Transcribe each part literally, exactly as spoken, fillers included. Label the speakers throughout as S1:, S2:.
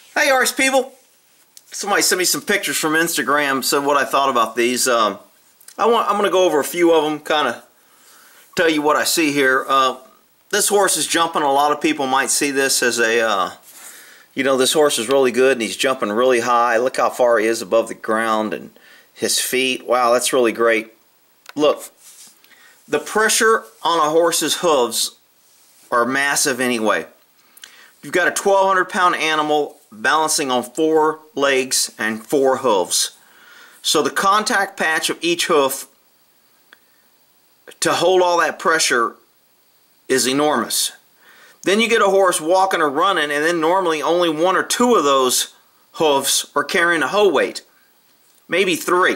S1: Hey, horse people! Somebody sent me some pictures from Instagram, said what I thought about these. Um, I want, I'm going to go over a few of them, kind of tell you what I see here. Uh, this horse is jumping. A lot of people might see this as a, uh, you know, this horse is really good and he's jumping really high. Look how far he is above the ground and his feet. Wow, that's really great. Look, the pressure on a horse's hooves are massive anyway. You've got a twelve hundred pound animal balancing on four legs and four hooves. So the contact patch of each hoof to hold all that pressure is enormous. Then you get a horse walking or running, and then normally only one or two of those hooves are carrying a hoe weight. Maybe three.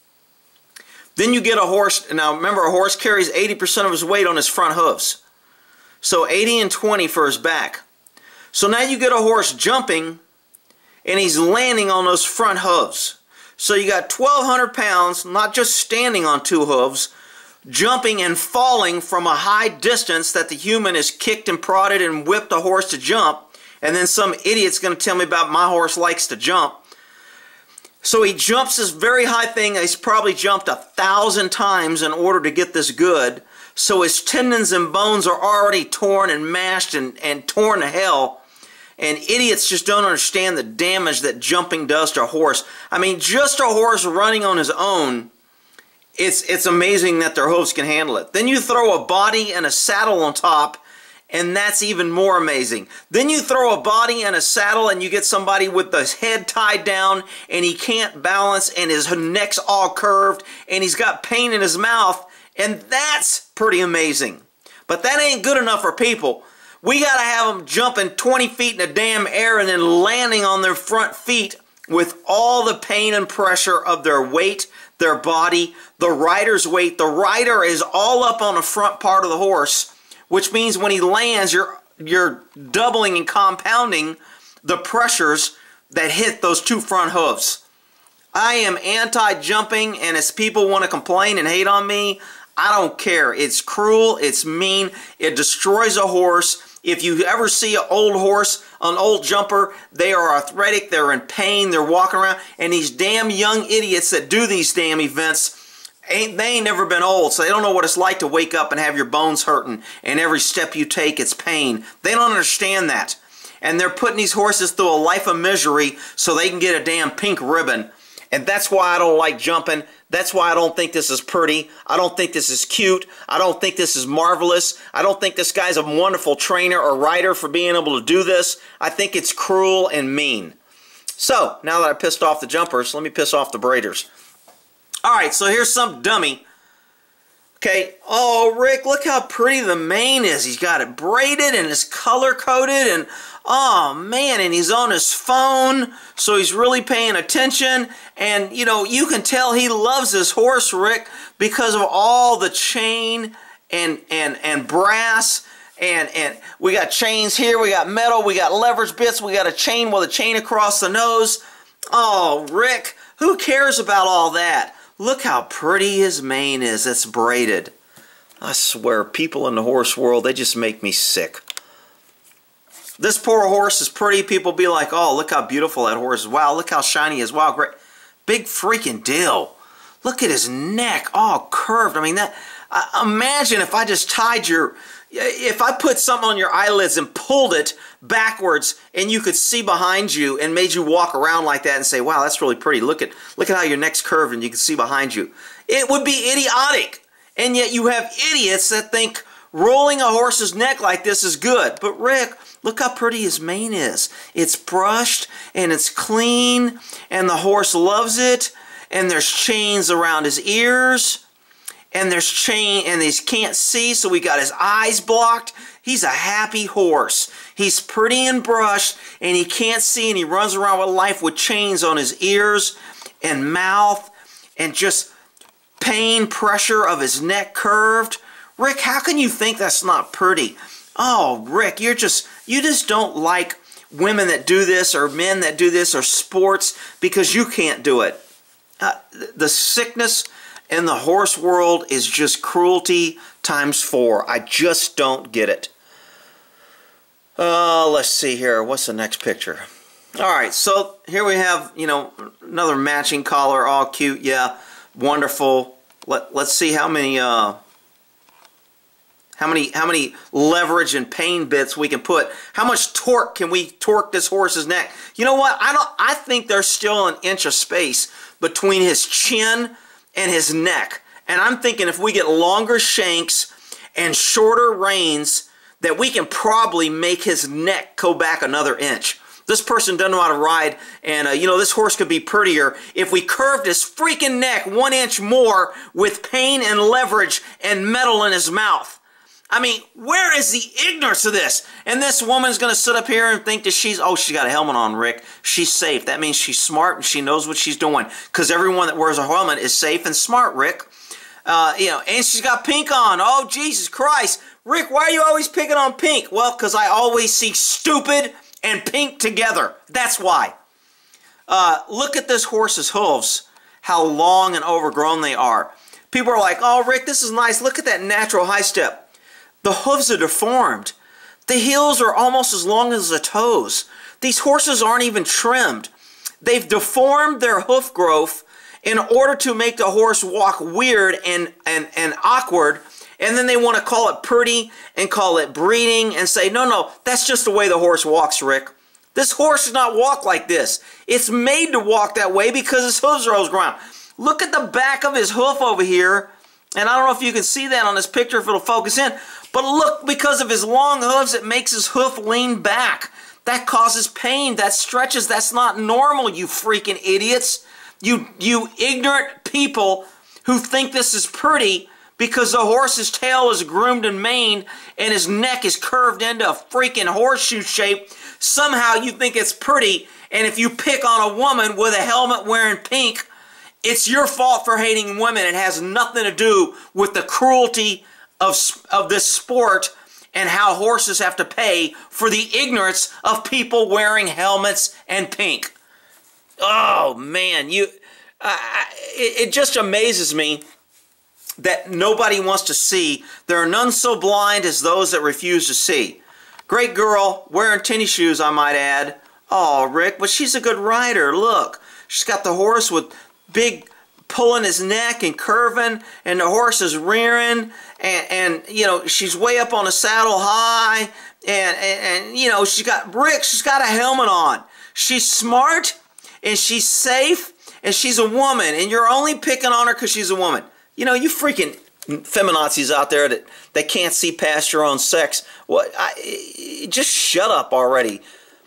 S1: Then you get a horse, now remember a horse carries eighty percent of his weight on his front hooves. So eighty and twenty for his back. So now you get a horse jumping and he's landing on those front hooves. So you got twelve hundred pounds, not just standing on two hooves, jumping and falling from a high distance that the human has kicked and prodded and whipped a horse to jump. And then some idiot's going to tell me about my horse likes to jump. So he jumps this very high thing. He's probably jumped a thousand times in order to get this good. So his tendons and bones are already torn and mashed and, and torn to hell. And idiots just don't understand the damage that jumping does to a horse. I mean, just a horse running on his own, it's, it's amazing that their hooves can handle it. Then you throw a body and a saddle on top, and that's even more amazing. Then you throw a body and a saddle and you get somebody with the head tied down and he can't balance and his neck's all curved and he's got pain in his mouth, and that's pretty amazing. But that ain't good enough for people. We got to have them jumping twenty feet in the damn air and then landing on their front feet with all the pain and pressure of their weight, their body, the rider's weight. The rider is all up on the front part of the horse, which means when he lands, you're, you're doubling and compounding the pressures that hit those two front hooves. I am anti-jumping, and as people want to complain and hate on me, I don't care. It's cruel, it's mean, it destroys a horse. If you ever see an old horse, an old jumper, they are arthritic, they're in pain, they're walking around, and these damn young idiots that do these damn events, ain't they ain't never been old, so they don't know what it's like to wake up and have your bones hurting, and every step you take, it's pain. They don't understand that. And they're putting these horses through a life of misery so they can get a damn pink ribbon. And that's why I don't like jumping. That's why I don't think this is pretty. I don't think this is cute. I don't think this is marvelous. I don't think this guy's a wonderful trainer or rider for being able to do this. I think it's cruel and mean. So, now that I pissed off the jumpers, let me piss off the braiders. Alright, so here's some dummy. Okay, oh Rick, look how pretty the mane is. He's got it braided and it's color-coded and oh man, and he's on his phone, so he's really paying attention. And you know, you can tell he loves this horse, Rick, because of all the chain and and and brass. And and we got chains here, we got metal, we got leverage bits, we got a chain with a chain across the nose. Oh Rick, who cares about all that? Look how pretty his mane is. It's braided. I swear, people in the horse world, they just make me sick. This poor horse is pretty. People be like, oh, look how beautiful that horse is. Wow, look how shiny he is. Wow, great. Big freaking deal. Look at his neck, all curved. I mean, that. Uh, imagine if I just tied your... If I put something on your eyelids and pulled it backwards and you could see behind you and made you walk around like that and say, wow, that's really pretty. Look at, look at how your neck's curved and you can see behind you. It would be idiotic. And yet you have idiots that think rolling a horse's neck like this is good. But Rick, look how pretty his mane is. It's brushed and it's clean and the horse loves it. And there's chains around his ears. And there's chain, and he can't see, so we got his eyes blocked. He's a happy horse. He's pretty and brushed, and he can't see, and he runs around with life with chains on his ears and mouth, and just pain, pressure of his neck curved. Rick, how can you think that's not pretty? Oh, Rick, you're just, you just don't like women that do this, or men that do this, or sports, because you can't do it. Uh, the sickness in the horse world is just cruelty times four. I just don't get it. Uh, let's see here. What's the next picture? All right, so here we have, you know, another matching collar, all cute, yeah, wonderful. Let let's see how many uh how many how many leverage and pain bits we can put. How much torque can we torque this horse's neck? You know what? I don't I think there's still an inch of space between his chin and his neck. And I'm thinking if we get longer shanks and shorter reins, that we can probably make his neck go back another inch. This person doesn't know how to ride, and uh, you know, this horse could be prettier if we curved his freaking neck one inch more with pain and leverage and metal in his mouth. I mean, where is the ignorance of this? And this woman's going to sit up here and think that she's, oh, she's got a helmet on, Rick. She's safe. That means she's smart and she knows what she's doing, because everyone that wears a helmet is safe and smart, Rick. Uh, you know, and she's got pink on. Oh, Jesus Christ. Rick, why are you always picking on pink? Well, because I always see stupid and pink together. That's why. Uh, look at this horse's hooves, how long and overgrown they are. People are like, oh, Rick, this is nice. Look at that natural high step. The hooves are deformed. The heels are almost as long as the toes. These horses aren't even trimmed. They've deformed their hoof growth in order to make the horse walk weird and, and, and awkward. And then they want to call it pretty and call it breeding and say, no, no, that's just the way the horse walks, Rick. This horse does not walk like this. It's made to walk that way because his hooves are overgrown. Look at the back of his hoof over here. And I don't know if you can see that on this picture, if it'll focus in. But look, because of his long hooves, it makes his hoof lean back. That causes pain. That stretches. That's not normal, you freaking idiots. You, you ignorant people who think this is pretty because the horse's tail is groomed and maned and his neck is curved into a freaking horseshoe shape. Somehow you think it's pretty, and if you pick on a woman with a helmet wearing pink, it's your fault for hating women. It has nothing to do with the cruelty of, of this sport and how horses have to pay for the ignorance of people wearing helmets and pink. Oh, man, you, uh, it, it just amazes me that nobody wants to see. There are none so blind as those that refuse to see. Great girl, wearing tennis shoes, I might add. Oh, Rick, but she's a good rider. Look, she's got the horse with big pulling his neck and curving, and the horse is rearing, and, and you know, she's way up on the saddle high, and, and, and you know, she's got, Rick, she's got a helmet on. She's smart, and she's safe, and she's a woman, and you're only picking on her because she's a woman. You know, you freaking feminazis out there that, that can't see past your own sex. What? I, just shut up already.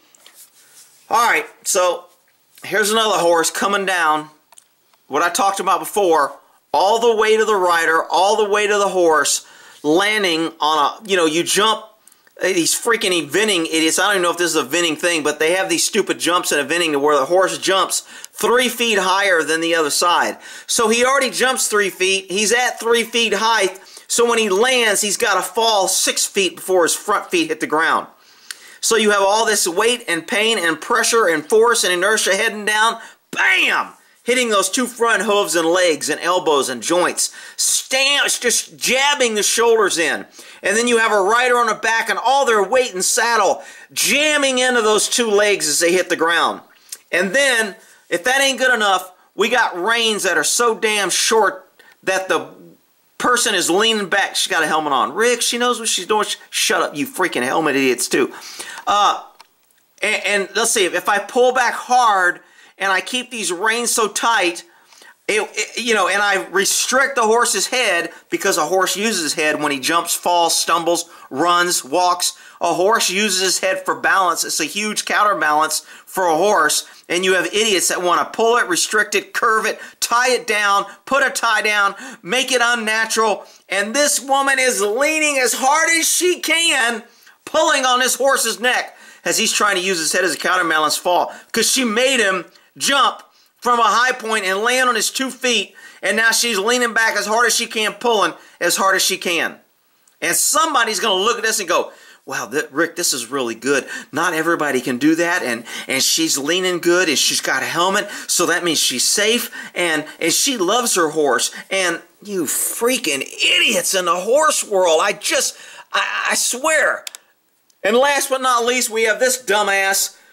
S1: All right, so here's another horse coming down. What I talked about before, all the way to the rider, all the way to the horse, landing on a, you know, you jump, these freaking eventing idiots, I don't even know if this is a eventing thing, but they have these stupid jumps in eventing to where the horse jumps three feet higher than the other side. So he already jumps three feet, he's at three feet height, so when he lands, he's got to fall six feet before his front feet hit the ground. So you have all this weight and pain and pressure and force and inertia heading down, bam! Hitting those two front hooves and legs and elbows and joints. Stamp, just jabbing the shoulders in. And then you have a rider on the back and all their weight and saddle jamming into those two legs as they hit the ground. And then, if that ain't good enough, we got reins that are so damn short that the person is leaning back. She's got a helmet on. Rick, she knows what she's doing. Shut up, you freaking helmet idiots too. Uh, and, and let's see, if I pull back hard and I keep these reins so tight, it, it, you know, and I restrict the horse's head, because a horse uses his head when he jumps, falls, stumbles, runs, walks. A horse uses his head for balance. It's a huge counterbalance for a horse, and you have idiots that want to pull it, restrict it, curve it, tie it down, put a tie down, make it unnatural, and this woman is leaning as hard as she can, pulling on this horse's neck as he's trying to use his head as a counterbalance fall, because she made him jump from a high point and land on his two feet, and now she's leaning back as hard as she can, pulling as hard as she can. And somebody's going to look at this and go, wow, that, Rick, this is really good. Not everybody can do that, and, and she's leaning good, and she's got a helmet, so that means she's safe, and, and she loves her horse. And you freaking idiots in the horse world, I just, I, I swear. And last but not least, we have this dumbass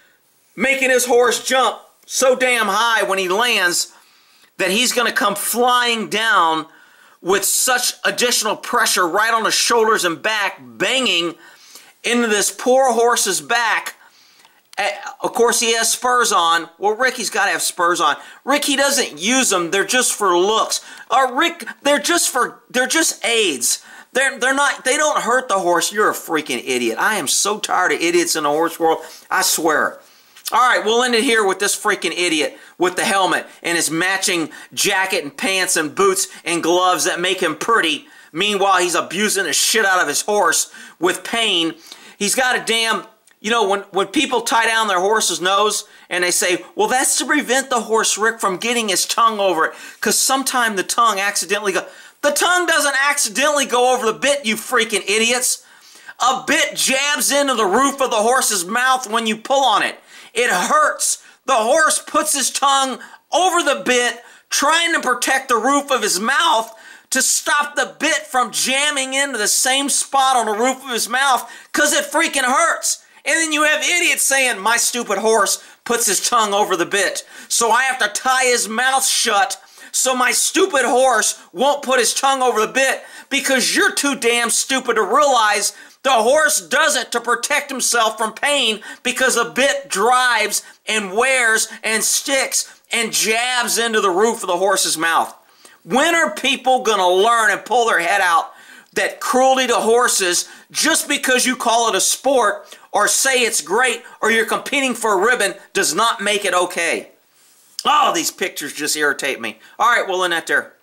S1: making his horse jump so damn high when he lands that he's going to come flying down with such additional pressure right on the shoulders and back, banging into this poor horse's back. Of course, he has spurs on. Well, Ricky's got to have spurs on. Ricky doesn't use them. They're just for looks. Uh, Rick, they're just for, they're just aids. They're, they're not, they don't hurt the horse. You're a freaking idiot. I am so tired of idiots in the horse world. I swear. All right, we'll end it here with this freaking idiot with the helmet and his matching jacket and pants and boots and gloves that make him pretty. Meanwhile, he's abusing the shit out of his horse with pain. He's got a damn, you know, when, when people tie down their horse's nose and they say, well, that's to prevent the horse, Rick, from getting his tongue over it. Because sometime the tongue accidentally goes. The tongue doesn't accidentally go over the bit, you freaking idiots. A bit jabs into the roof of the horse's mouth when you pull on it. It hurts. The horse puts his tongue over the bit, trying to protect the roof of his mouth to stop the bit from jamming into the same spot on the roof of his mouth because it freaking hurts. And then you have idiots saying, my stupid horse puts his tongue over the bit, so I have to tie his mouth shut so my stupid horse won't put his tongue over the bit because you're too damn stupid to realize the horse does it to protect himself from pain because the bit drives and wears and sticks and jabs into the roof of the horse's mouth. When are people going to learn and pull their head out that cruelty to horses, just because you call it a sport or say it's great or you're competing for a ribbon, does not make it okay? Oh, these pictures just irritate me. All right, we'll end that there.